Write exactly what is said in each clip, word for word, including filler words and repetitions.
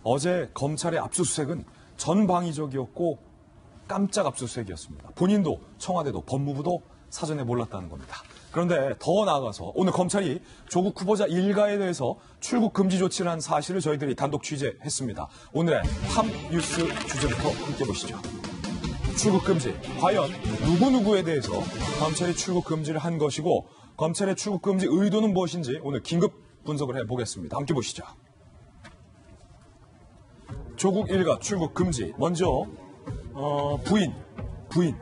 어제 검찰의 압수수색은 전방위적이었고 깜짝 압수수색이었습니다. 본인도 청와대도 법무부도 사전에 몰랐다는 겁니다. 그런데 더 나아가서 오늘 검찰이 조국 후보자 일가에 대해서 출국 금지 조치를 한 사실을 저희들이 단독 취재했습니다. 오늘의 탑 뉴스 주제부터 함께 보시죠. 출국 금지. 과연 누구누구에 대해서 검찰이 출국 금지를 한 것이고 검찰의 출국 금지 의도는 무엇인지 오늘 긴급 분석을 해보겠습니다. 함께 보시죠. 조국 일가 출국 금지. 먼저 어, 부인, 부인,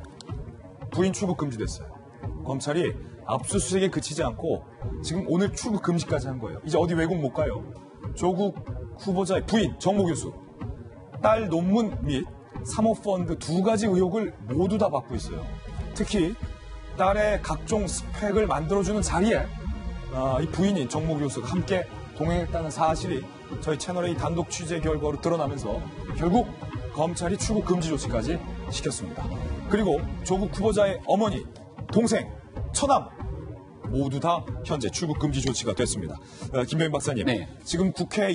부인 출국 금지됐어요. 검찰이 압수수색에 그치지 않고 지금 오늘 출국 금지까지 한 거예요. 이제 어디 외국 못 가요. 조국 후보자의 부인, 정모 교수, 딸 논문 및 사모펀드 두 가지 의혹을 모두 다 받고 있어요. 특히 딸의 각종 스펙을 만들어주는 자리에 어, 이 부인인 정모 교수가 함께 동행했다는 사실이 저희 채널의 단독 취재 결과로 드러나면서 결국 검찰이 출국 금지 조치까지 시켰습니다. 그리고 조국 후보자의 어머니, 동생, 처남 모두 다 현재 출국 금지 조치가 됐습니다. 어, 김병인 박사님, 네. 지금 국회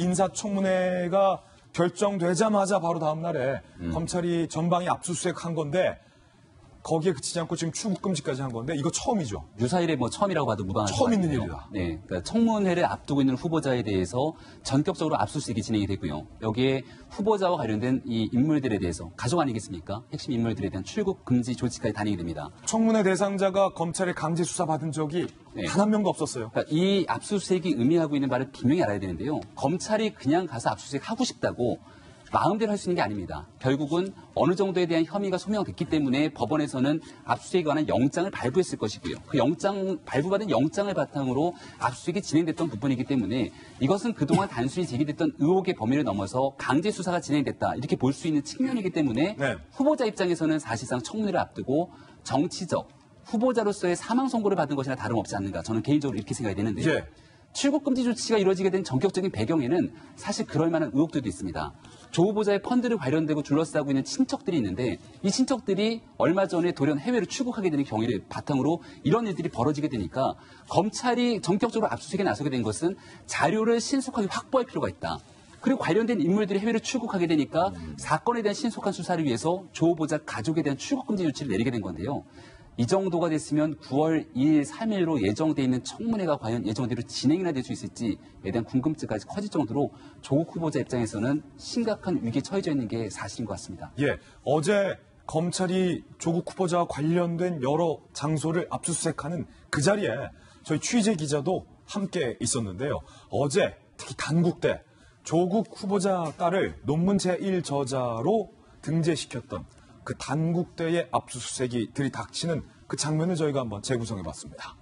인사청문회가 결정되자마자 바로 다음 날에 음. 검찰이 전방위 압수수색한 건데 거기에 그치지 않고 지금 출국 금지까지 한 건데 이거 처음이죠. 유사일에 뭐 처음이라고 봐도 무방할 처음 것 있는 같아요. 일이다. 네, 그러니까 청문회를 앞두고 있는 후보자에 대해서 전격적으로 압수수색이 진행이 되고요. 여기에 후보자와 관련된 이 인물들에 대해서 가족 아니겠습니까? 핵심 인물들에 대한 출국 금지 조치까지 단행이 됩니다. 청문회 대상자가 검찰에 강제 수사 받은 적이 네. 단 한 명도 없었어요. 그러니까 이 압수수색이 의미하고 있는 바를 분명히 알아야 되는데요. 검찰이 그냥 가서 압수수색 하고 싶다고 마음대로 할 수 있는 게 아닙니다. 결국은 어느 정도에 대한 혐의가 소명됐기 때문에 법원에서는 압수수색에 관한 영장을 발부했을 것이고요. 그 영장, 발부받은 영장을 바탕으로 압수수색이 진행됐던 부분이기 때문에 이것은 그동안 단순히 제기됐던 의혹의 범위를 넘어서 강제 수사가 진행됐다. 이렇게 볼 수 있는 측면이기 때문에 네. 후보자 입장에서는 사실상 청문회를 앞두고 정치적, 후보자로서의 사망 선고를 받은 것이나 다름없지 않는가. 저는 개인적으로 이렇게 생각이 되는데요. 예. 출국 금지 조치가 이루어지게 된 전격적인 배경에는 사실 그럴 만한 의혹들도 있습니다. 조 후보자의 펀드를 관련되고 둘러싸고 있는 친척들이 있는데 이 친척들이 얼마 전에 돌연 해외로 출국하게 되는 경위를 바탕으로 이런 일들이 벌어지게 되니까 검찰이 전격적으로 압수수색에 나서게 된 것은 자료를 신속하게 확보할 필요가 있다. 그리고 관련된 인물들이 해외로 출국하게 되니까 음. 사건에 대한 신속한 수사를 위해서 조 후보자 가족에 대한 출국 금지 조치를 내리게 된 건데요. 이 정도가 됐으면 구월 이일, 삼일로 예정돼 있는 청문회가 과연 예정대로 진행이나 될 수 있을지에 대한 궁금증까지 커질 정도로 조국 후보자 입장에서는 심각한 위기에 처해져 있는 게 사실인 것 같습니다. 예, 어제 검찰이 조국 후보자와 관련된 여러 장소를 압수수색하는 그 자리에 저희 취재 기자도 함께 있었는데요. 어제 특히 단국대 조국 후보자 딸을 논문 제일 저자로 등재시켰던 그 단국대의 압수수색이 들이닥치는 그 장면을 저희가 한번 재구성해봤습니다.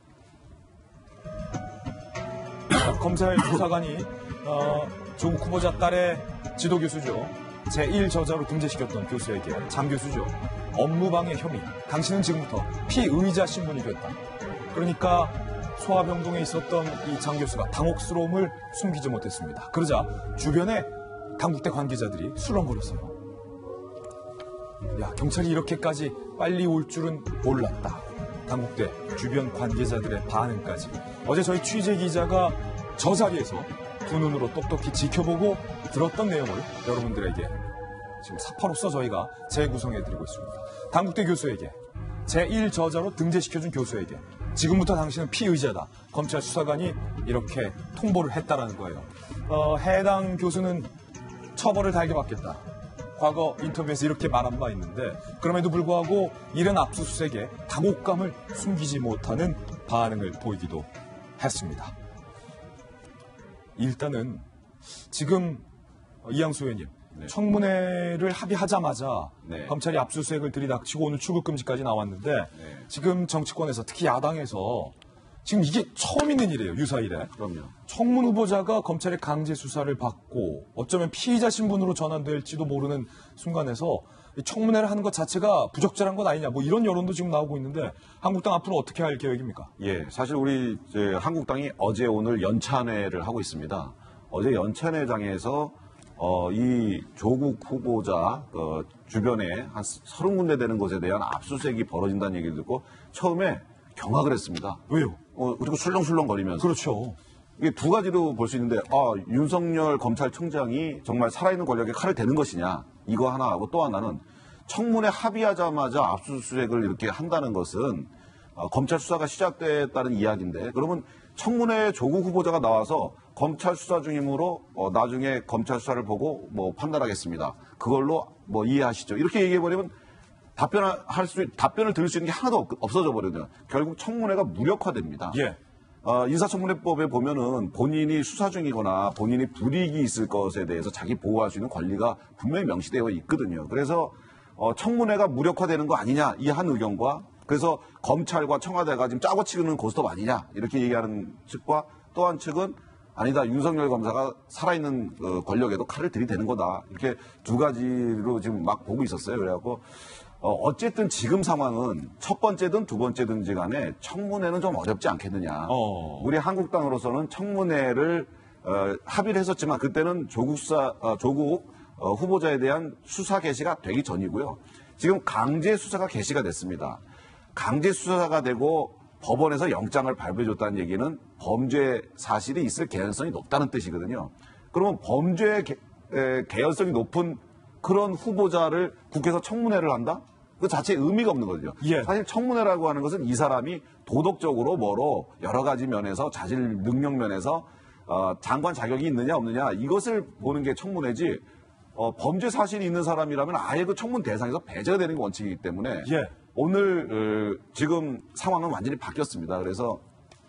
검찰 수사관이 어, 조국 후보자 딸의 지도교수죠. 제일 저자로 등재시켰던 교수에게 장 교수죠. 업무방해 혐의. 당신은 지금부터 피의자 신분이 됐다. 그러니까 소아병동에 있었던 이 장 교수가 당혹스러움을 숨기지 못했습니다. 그러자 주변에 단국대 관계자들이 술렁거렸어요. 야, 경찰이 이렇게까지 빨리 올 줄은 몰랐다. 단국대 주변 관계자들의 반응까지. 어제 저희 취재 기자가 저 자리에서 두 눈으로 똑똑히 지켜보고 들었던 내용을 여러분들에게 지금 사파로서 저희가 재구성해드리고 있습니다. 단국대 교수에게 제일 저자로 등재시켜준 교수에게 지금부터 당신은 피의자다. 검찰 수사관이 이렇게 통보를 했다라는 거예요. 어, 해당 교수는 처벌을 달게 받겠다. 과거 인터뷰에서 이렇게 말한 바 있는데 그럼에도 불구하고 이런 압수수색에 당혹감을 숨기지 못하는 반응을 보이기도 했습니다. 일단은 지금 이양수 의원님 네. 청문회를 합의하자마자 네. 검찰이 압수수색을 들이닥치고 오늘 출국금지까지 나왔는데 네. 지금 정치권에서 특히 야당에서 지금 이게 처음 있는 일이에요. 유사일에. 그럼요. 청문 후보자가 검찰의 강제 수사를 받고 어쩌면 피의자 신분으로 전환될지도 모르는 순간에서 청문회를 하는 것 자체가 부적절한 것 아니냐. 뭐 이런 여론도 지금 나오고 있는데 한국당 앞으로 어떻게 할 계획입니까? 예, 사실 우리 이제 한국당이 어제 오늘 연찬회를 하고 있습니다. 어제 연찬회장에서 어, 이 조국 후보자 어, 주변에 한 서른 군데 되는 곳에 대한 압수수색이 벌어진다는 얘기를 듣고 처음에 경악을 했습니다. 왜요? 어, 그리고 술렁술렁거리면서. 그렇죠. 이게 두 가지로 볼 수 있는데, 아, 윤석열 검찰총장이 정말 살아있는 권력에 칼을 대는 것이냐, 이거 하나 하고 또 하나는 청문회 합의하자마자 압수수색을 이렇게 한다는 것은 어, 검찰 수사가 시작됐다는 이야기인데, 그러면 청문회 조국 후보자가 나와서 검찰 수사 중이므로 어, 나중에 검찰 수사를 보고 뭐 판단하겠습니다. 그걸로 뭐 이해하시죠. 이렇게 얘기해버리면 답변할 수, 답변을 들을 수 있는 게 하나도 없, 없어져 버리거든요. 결국 청문회가 무력화됩니다. 예. 어, 인사청문회법에 보면은 본인이 수사 중이거나 본인이 불이익이 있을 것에 대해서 자기 보호할 수 있는 권리가 분명히 명시되어 있거든요. 그래서 어, 청문회가 무력화되는 거 아니냐, 이 한 의견과, 그래서 검찰과 청와대가 지금 짜고 치는 고스톱 아니냐, 이렇게 얘기하는 측과 또 한 측은 아니다, 윤석열 검사가 살아있는 어, 권력에도 칼을 들이대는 거다. 이렇게 두 가지로 지금 막 보고 있었어요. 그래갖고 어, 어쨌든 지금 상황은 첫 번째든 두 번째든지 간에 청문회는 좀 어렵지 않겠느냐. 어. 우리 한국당으로서는 청문회를 어, 합의를 했었지만 그때는 조국 수사, 어, 조국 어, 후보자에 대한 수사 개시가 되기 전이고요. 지금 강제 수사가 개시가 됐습니다. 강제 수사가 되고 법원에서 영장을 발부해줬다는 얘기는 범죄 사실이 있을 개연성이 높다는 뜻이거든요. 그러면 범죄 개, 에, 개연성이 높은 그런 후보자를 국회에서 청문회를 한다? 그 자체에 의미가 없는 거죠. 예. 사실 청문회라고 하는 것은 이 사람이 도덕적으로 뭐로 여러 가지 면에서 자질 능력 면에서 어, 장관 자격이 있느냐 없느냐 이것을 보는 게 청문회지 어, 범죄 사실이 있는 사람이라면 아예 그 청문 대상에서 배제가 되는 게 원칙이기 때문에 예. 오늘 어, 지금 상황은 완전히 바뀌었습니다. 그래서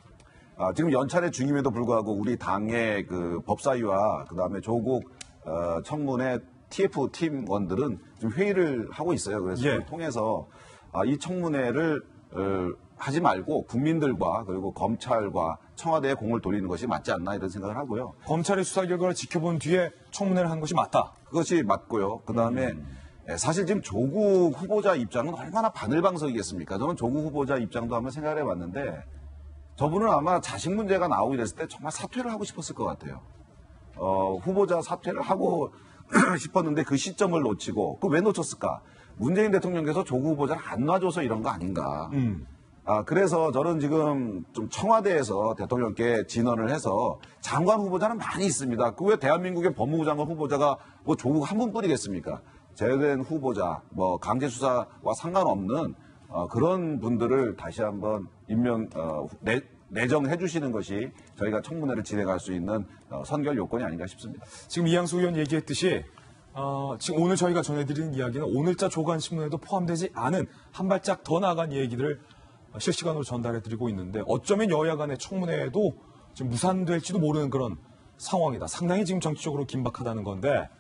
아, 지금 연찬회 중임에도 불구하고 우리 당의 그 법사위와 그다음에 조국 어, 청문회 티에프 팀원들은 지금 회의를 하고 있어요. 그래서 예. 그걸 통해서 아, 이 청문회를 어, 하지 말고 국민들과 그리고 검찰과 청와대에 공을 돌리는 것이 맞지 않나 이런 생각을 하고요. 검찰의 수사 결과를 지켜본 뒤에 청문회를 한 것이 맞다. 그것이 맞고요. 그다음에 음. 예, 사실 지금 조국 후보자 입장은 얼마나 바늘방석이겠습니까? 저는 조국 후보자 입장도 한번 생각을 해봤는데 저분은 아마 자식 문제가 나오고 이랬을 때 정말 사퇴를 하고 싶었을 것 같아요. 어, 후보자 사퇴를 하고 싶었는데 그 시점을 놓치고 그 왜 놓쳤을까? 문재인 대통령께서 조국 후보자를 안 놔줘서 이런 거 아닌가? 음. 아, 그래서 저는 지금 좀 청와대에서 대통령께 진언을 해서 장관 후보자는 많이 있습니다. 그 왜 대한민국의 법무부 장관 후보자가 뭐 조국 한 분뿐이겠습니까? 제대된 후보자, 뭐 강제수사와 상관없는 어, 그런 분들을 다시 한번 임명, 어, 내, 내정해 주시는 것이 저희가 청문회를 진행할 수 있는 어, 선결 요건이 아닌가 싶습니다. 지금 이양수 의원 얘기했듯이 어, 지금 오늘 저희가 전해드리는 이야기는 오늘자 조간신문에도 포함되지 않은 한 발짝 더 나간 얘기들을 실시간으로 전달해드리고 있는데 어쩌면 여야 간의 청문회도 지금 무산될지도 모르는 그런 상황이다. 상당히 지금 정치적으로 긴박하다는 건데